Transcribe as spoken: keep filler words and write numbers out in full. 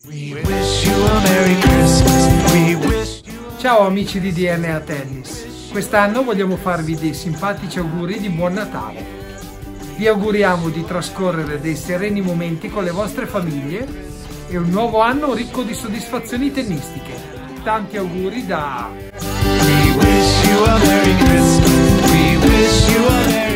Ciao amici di D N A Tennis, quest'anno vogliamo farvi dei simpatici auguri di buon Natale. Vi auguriamo di trascorrere dei sereni momenti con le vostre famiglie e un nuovo anno ricco di soddisfazioni tennistiche. Tanti auguri da... We wish you a Merry Christmas. We wish you a Merry